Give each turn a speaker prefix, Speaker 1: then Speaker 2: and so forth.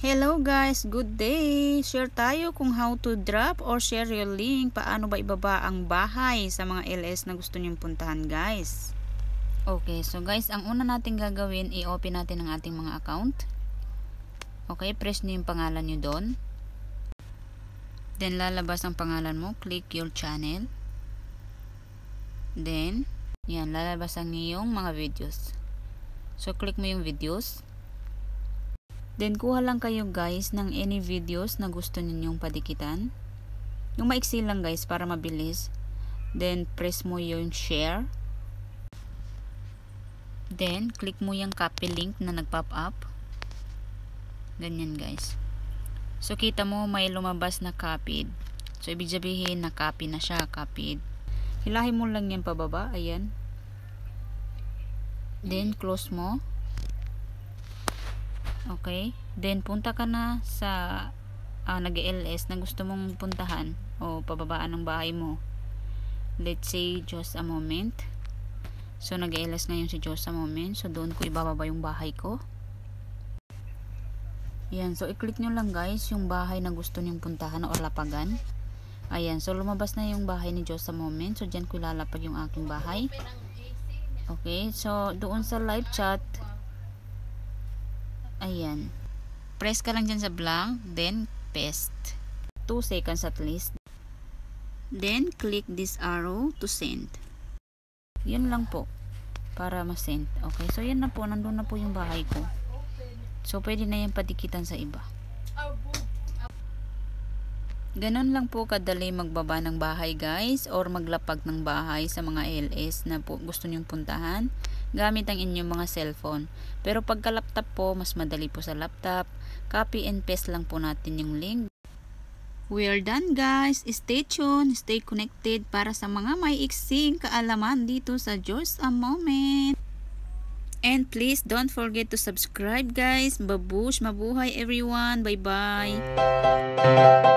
Speaker 1: Hello guys, good day! Share tayo kung how to drop or share your link. Paano ba ibaba ang bahay sa mga LS na gusto nyong puntahan guys. Okay, so guys, ang una natin gagawin, i-open natin ang ating mga account. Okay, press nyo yung pangalan nyo doon. Then lalabas ang pangalan mo, click your channel. Then, yan, lalabas ang iyong mga videos. So, click mo yung videos. Then, kuha lang kayo guys ng any videos na gusto ninyong padikitan. Yung maiksi lang guys para mabilis. Then, press mo yung share. Then, click mo yung copy link na nag-pop up. Ganyan guys. So, kita mo may lumabas na copied. So, ibig sabihin na copy na siya, copied. Hilahin mo lang yan pababa. Ayan. Then, close mo. Okay, then punta ka na sa nag-LS na gusto mong puntahan o pababaan ng bahay mo. Let's say just a moment. So nag-LS ngayon si just a moment. So doon ko ibababa yung bahay ko. Yan, so i-click nyo lang guys yung bahay na gusto nyong puntahan o lapagan. Ayan, so lumabas na yung bahay ni just a moment. So dyan ko ilalapag yung aking bahay. Okay, so doon sa live chat, ayan. Press ka lang dyan sa blank. Then, paste. 2 seconds at least. Then, click this arrow to send. Yan lang po. Para ma-send. Okay. So, yan na po. Nandun na po yung bahay ko. So, pwede na yan patikitan sa iba. Ganon lang po kadali magbaba ng bahay guys. Or maglapag ng bahay sa mga LS na po gusto nyong puntahan. Gamit ang inyong mga cellphone. Pero pagka laptop po, mas madali po sa laptop. Copy and paste lang po natin yung link. We are done guys. Stay tuned, stay connected para sa mga may iksing kaalaman dito sa Just a Moment. And please don't forget to subscribe guys. Babush, mabuhay everyone. Bye bye.